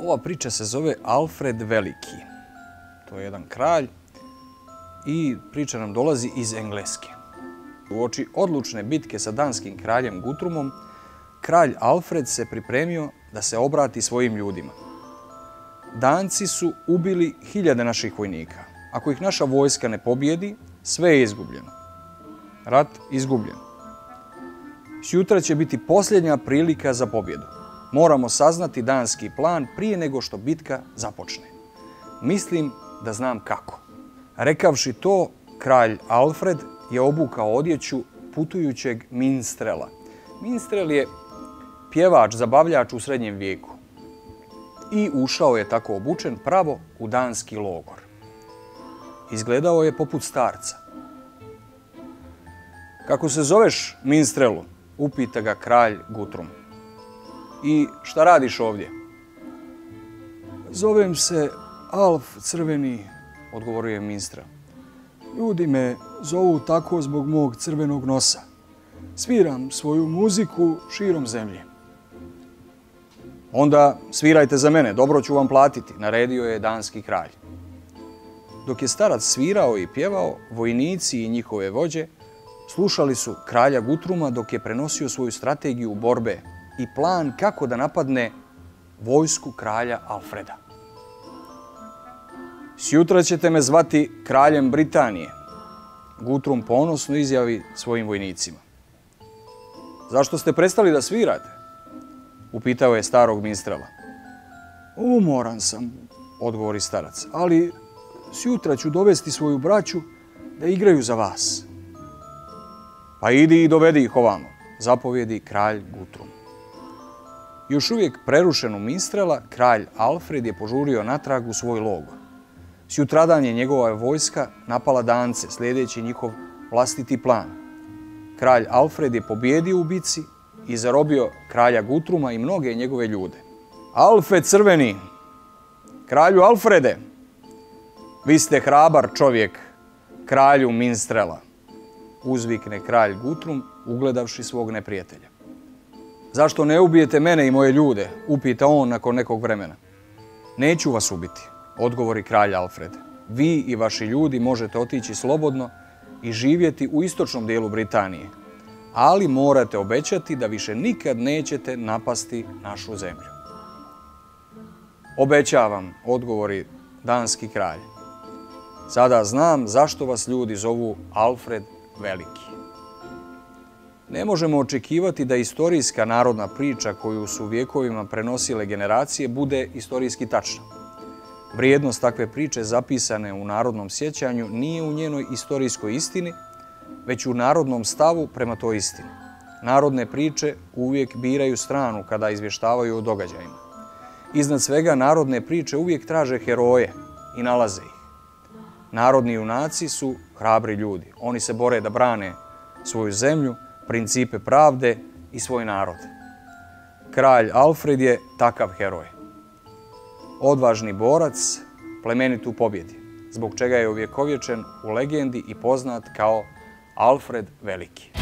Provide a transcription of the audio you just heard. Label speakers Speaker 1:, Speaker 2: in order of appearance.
Speaker 1: Ova priča se zove Alfred Veliki. To je jedan kralj i priča nam dolazi iz Engleske. Uoči odlučne bitke sa danskim kraljem Guthrumom, kralj Alfred se pripremio da se obrati svojim ljudima. Danci su ubili hiljade naših vojnika. Ako ih naša vojska ne pobjedi, sve je izgubljeno. Rat izgubljen. Sjutra će biti posljednja prilika za pobjedu. Moramo saznati danski plan prije nego što bitka započne. Mislim da znam kako. Rekavši to, kralj Alfred je obukao odjeću putujućeg minstrela. Minstrel je pjevač, zabavljač u srednjem vijeku. I ušao je tako obučen pravo u danski logor. Izgledao je poput starca. Kako se zoveš, minstrelu? Upita ga kralj Guthrum. I šta radiš ovdje? Zovem se Alf Crveni, odgovorio je minstrel. Ljudi me zovu tako zbog mog crvenog nosa. Sviram svoju muziku širom zemlje. Onda svirajte za mene, dobro ću vam platiti, naredio je danski kralj. Dok je starac svirao i pjevao, vojnici i njihove vođe slušali su kralja Guthruma dok je prenosio svoju strategiju borbe i plan kako da napadne vojsku kralja Alfreda. Sjutra ćete me zvati kraljem Britanije, Guthrum ponosno izjavi svojim vojnicima. Zašto ste prestali da svirate? Upitao je starog minstrela. Umoran sam, odgovori starac, ali sjutra ću dovesti svoju braću da igraju za vas. Pa idi i dovedi ih ovamo, zapovjedi kralj Guthrum. Još uvijek prerušen u minstrela, kralj Alfred je požurio natrag u svoj logor. Sutradan je njegova vojska napala Dance, slijedeći njihov vlastiti plan. Kralj Alfred je pobjedio u bici i zarobio kralja Guthruma i mnoge njegove ljude. Alfe Crveni, kralju Alfrede, vi ste hrabar čovjek, kralju minstrela, uzvikne kralj Guthrum, ugledavši svog neprijatelja. Zašto ne ubijete mene i moje ljude? Upita on nakon nekog vremena. Neću vas ubiti, odgovori kralj Alfred. Vi i vaši ljudi možete otići slobodno i živjeti u istočnom dijelu Britanije, ali morate obećati da više nikad nećete napasti našu zemlju. Obećavam, odgovori danski kralj. Sada znam zašto vas ljudi zovu Alfred Veliki. Ne možemo očekivati da istorijska narodna priča koju su vjekovima prenosile generacije bude istorijski tačna. Vrijednost takve priče zapisane u narodnom sjećanju nije u njenoj istorijskoj istini, već u narodnom stavu prema toj istini. Narodne priče uvijek biraju stranu kada izvještavaju o događajima. Iznad svega, narodne priče uvijek traže heroje i nalaze ih. Narodni junaci su hrabri ljudi. Oni se bore da brane svoju zemlju, principe pravde i svoj narod. Kralj Alfred je takav heroj. Odvažni borac, plemenit u pobjedi, zbog čega je uvjekovječen u legendi i poznat kao Alfred Veliki.